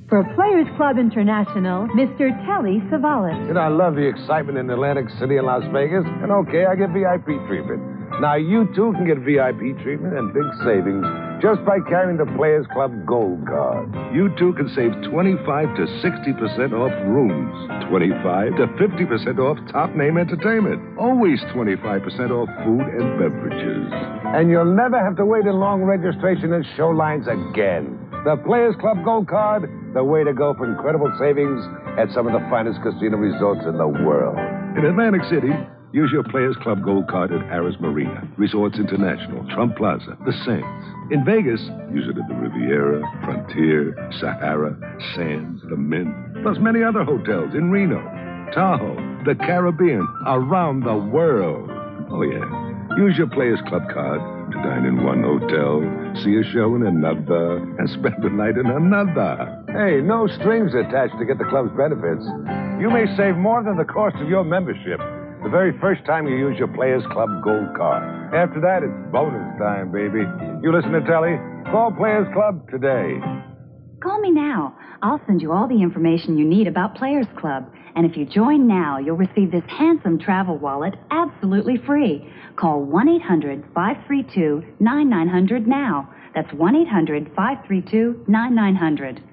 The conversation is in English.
For Players Club International, Mr. Telly Savalas. You know, I love the excitement in Atlantic City and Las Vegas, and okay, I get VIP treatment. Now, you too can get VIP treatment and big savings just by carrying the Players Club Gold Card. You too can save 25 to 60% off rooms, 25 to 50% off top-name entertainment, always 25% off food and beverages. And you'll never have to wait in long registration and show lines again. The Players Club Gold Card, the way to go for incredible savings at some of the finest casino resorts in the world. In Atlantic City, use your Players Club Gold Card at Harris Marina, Resorts International, Trump Plaza, The Sands. In Vegas, use it at the Riviera, Frontier, Sahara, Sands, The Mint, plus many other hotels in Reno, Tahoe, the Caribbean, around the world. Oh, yeah. Use your Players Club card to dine in one hotel, see a show in another, and spend the night in another. Hey, no strings attached to get the club's benefits. You may save more than the cost of your membership the very first time you use your Players Club Gold Card. After that, it's bonus time, baby. You listen to Telly? Call Players Club today. Call me now. I'll send you all the information you need about Players Club. And if you join now, you'll receive this handsome travel wallet absolutely free. Call 1-800-532-9900 now. That's 1-800-532-9900.